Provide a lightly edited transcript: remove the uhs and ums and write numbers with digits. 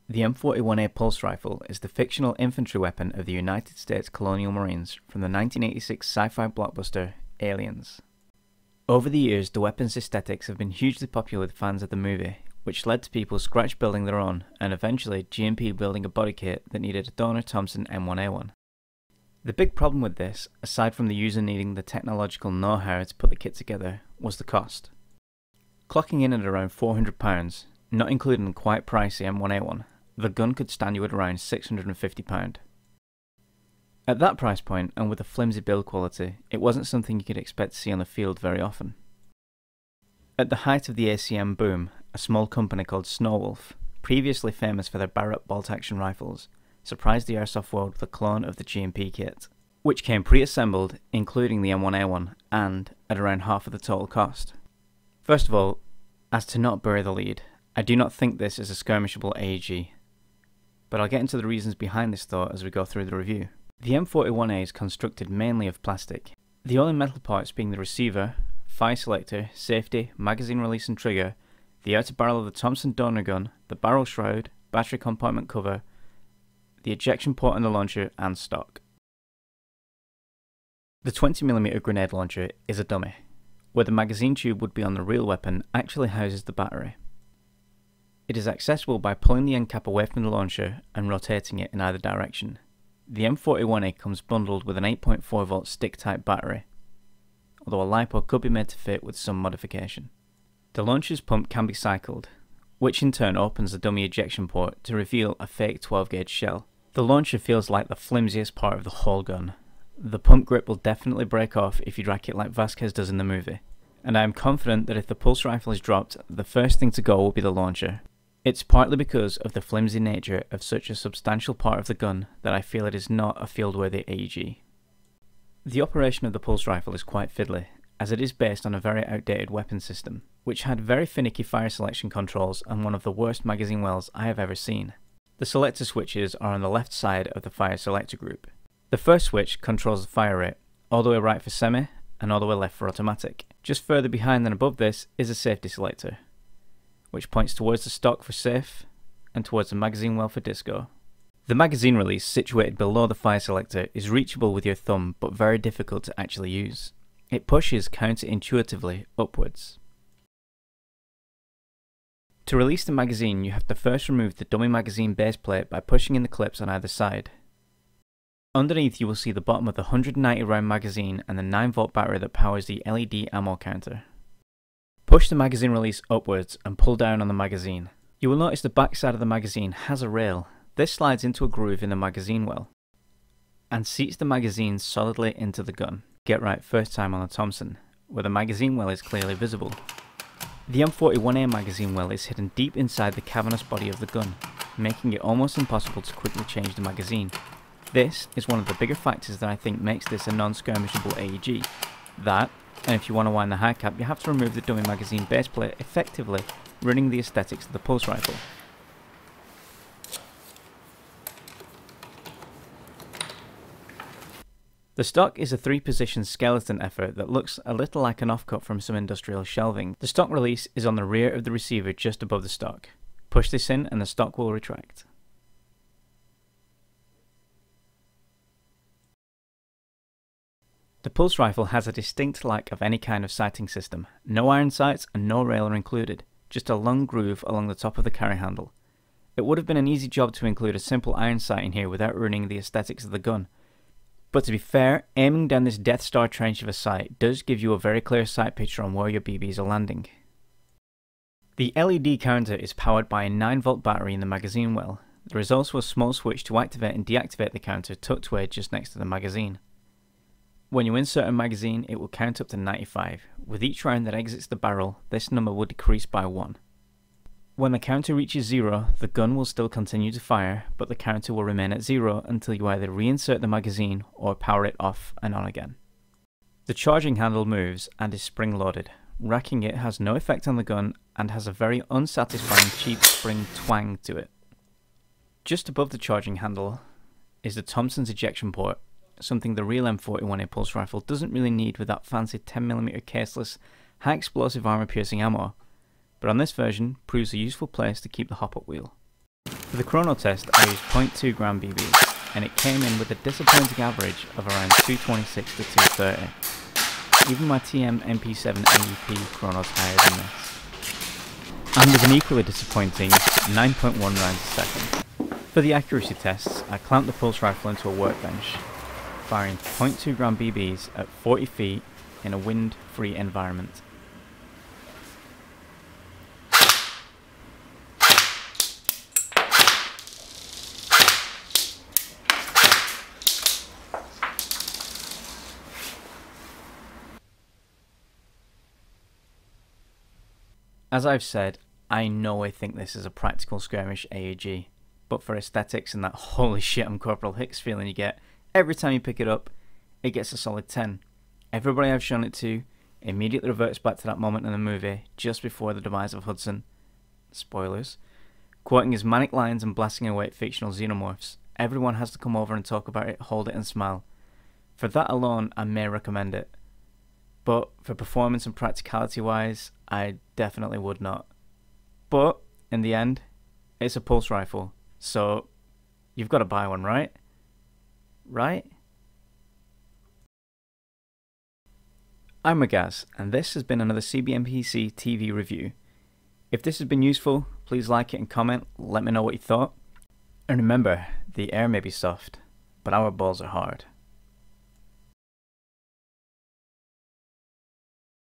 The M41A Pulse rifle is the fictional infantry weapon of the United States Colonial Marines from the 1986 sci-fi blockbuster Aliens. Over the years, the weapon's aesthetics have been hugely popular with fans of the movie, which led to people scratch building their own, and eventually G&P building a body kit that needed a Donner Thompson M1A1. The big problem with this, aside from the user needing the technological know-how to put the kit together, was the cost. Clocking in at around £400, not including the quite pricey M1A1, the gun could stand you at around £650. At that price point, and with a flimsy build quality, it wasn't something you could expect to see on the field very often. At the height of the ACM boom, a small company called Snowwolf, previously famous for their Barrett bolt-action rifles, surprised the airsoft world with a clone of the G&P kit, which came pre-assembled, including the M1A1, and at around half of the total cost. First of all, as to not bury the lead, I do not think this is a skirmishable AEG, but I'll get into the reasons behind this thought as we go through the review. The M41A is constructed mainly of plastic, the only metal parts being the receiver, fire selector, safety, magazine release and trigger, the outer barrel of the Thompson donor gun, the barrel shroud, battery compartment cover, the ejection port on the launcher, and stock. The 20mm grenade launcher is a dummy, where the magazine tube would be on the real weapon actually houses the battery. It is accessible by pulling the end cap away from the launcher and rotating it in either direction. The M41A comes bundled with an 8.4V stick-type battery, although a LiPo could be made to fit with some modification. The launcher's pump can be cycled, which in turn opens the dummy ejection port to reveal a fake 12-gauge shell. The launcher feels like the flimsiest part of the whole gun. The pump grip will definitely break off if you rack it like Vasquez does in the movie, and I am confident that if the pulse rifle is dropped, the first thing to go will be the launcher. It's partly because of the flimsy nature of such a substantial part of the gun that I feel it is not a field-worthy AEG. The operation of the pulse rifle is quite fiddly, as it is based on a very outdated weapon system, which had very finicky fire selection controls and one of the worst magazine wells I have ever seen. The selector switches are on the left side of the fire selector group. The first switch controls the fire rate, all the way right for semi, and all the way left for automatic. Just further behind and above this is a safety selector, which points towards the stock for safe, and towards the magazine well for disco. The magazine release, situated below the fire selector, is reachable with your thumb but very difficult to actually use. It pushes counterintuitively upwards. To release the magazine, you have to first remove the dummy magazine base plate by pushing in the clips on either side. Underneath you will see the bottom of the 190 round magazine and the 9V battery that powers the LED ammo counter. Push the magazine release upwards and pull down on the magazine. You will notice the back side of the magazine has a rail. This slides into a groove in the magazine well and seats the magazine solidly into the gun. Get right first time on the Thompson, where the magazine well is clearly visible. The M41A magazine well is hidden deep inside the cavernous body of the gun, making it almost impossible to quickly change the magazine. This is one of the bigger factors that I think makes this a non-skirmishable AEG. That, and if you want to wind the high cap, you have to remove the dummy magazine base plate, effectively ruining the aesthetics of the pulse rifle. The stock is a 3-position skeleton effort that looks a little like an offcut from some industrial shelving. The stock release is on the rear of the receiver just above the stock. Push this in and the stock will retract. The pulse rifle has a distinct lack of any kind of sighting system. No iron sights and no rail are included, just a long groove along the top of the carry handle. It would have been an easy job to include a simple iron sight in here without ruining the aesthetics of the gun. But to be fair, aiming down this Death Star trench of a sight does give you a very clear sight picture on where your BBs are landing. The LED counter is powered by a 9V battery in the magazine well. There is also a small switch to activate and deactivate the counter tucked away just next to the magazine. When you insert a magazine, it will count up to 95. With each round that exits the barrel, this number will decrease by 1. When the counter reaches 0, the gun will still continue to fire, but the counter will remain at 0 until you either reinsert the magazine or power it off and on again. The charging handle moves and is spring-loaded. Racking it has no effect on the gun and has a very unsatisfying cheap spring twang to it. Just above the charging handle is the Thompson's ejection port, something the real M41A Pulse rifle doesn't really need with that fancy 10mm caseless, high explosive armor piercing ammo, but on this version proves a useful place to keep the hop-up wheel. For the chrono test I used 0.2 gram BBs, and it came in with a disappointing average of around 226 to 230. Even my TM MP7 AEP chrono's higher than this. And with an equally disappointing 9.1 rounds a second. For the accuracy tests, I clamped the pulse rifle into a workbench, firing 0.2 gram BBs at 40 feet in a wind-free environment. As I've said, I know I think this is a practical skirmish AAG, but for aesthetics and that holy shit I'm Corporal Hicks feeling you get every time you pick it up, it gets a solid 10. Everybody I've shown it to immediately reverts back to that moment in the movie just before the demise of Hudson, spoilers, quoting his manic lines and blasting away at fictional xenomorphs. Everyone has to come over and talk about it, hold it and smile. For that alone, I may recommend it. But for performance and practicality wise, I definitely would not. But in the end, it's a pulse rifle, so you've got to buy one, right? Right? I'm Magaz, and this has been another CBMPC TV review. If this has been useful, please like it and comment, let me know what you thought. And remember, the air may be soft, but our balls are hard.